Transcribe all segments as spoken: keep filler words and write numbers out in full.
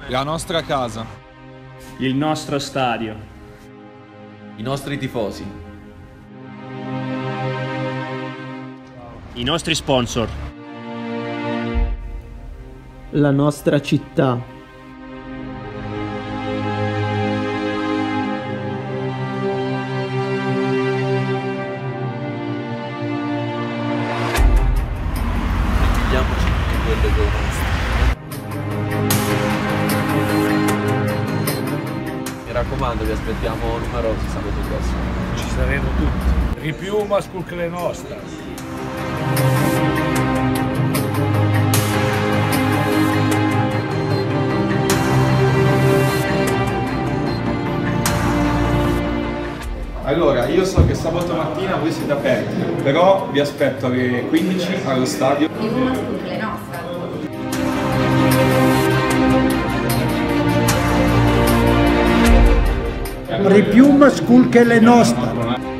La nostra casa. Il nostro stadio. I nostri tifosi. I nostri sponsor. La nostra città. Vediamoci tutte quelle due nostre. Mi raccomando, vi aspettiamo numerosi sabato prossimo. Ci saremo tutti. Ripiuma sculcre nostra. Allora, io so che sabato mattina voi siete aperti, però vi aspetto alle quindici allo stadio. Ripiuma sculcre nostra. Ripiuma sculcre nostra.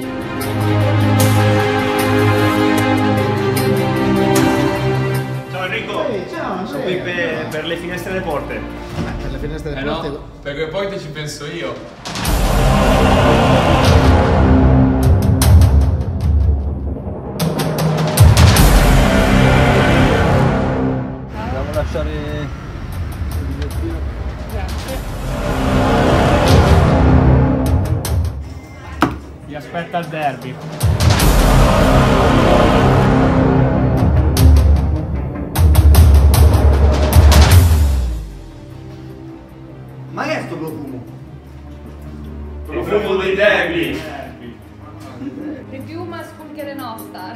Ciao Enrico! Ehi, ciao, Sono qui per, per le finestre delle porte. Eh, per le finestre Eh delle porte. no, perché poi ti ci penso io. Dobbiamo lasciare il bigliettino. Grazie. Vi aspetta il derby. Ma che è sto profumo? Profumo dei derby. Ripiuma sculcre nostra.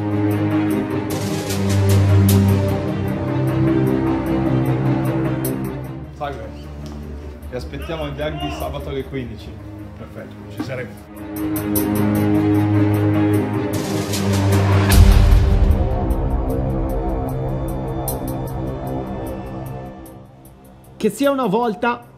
Salve, vi aspettiamo il derby sabato alle quindici. Perfetto, ci saremo. Che sia una volta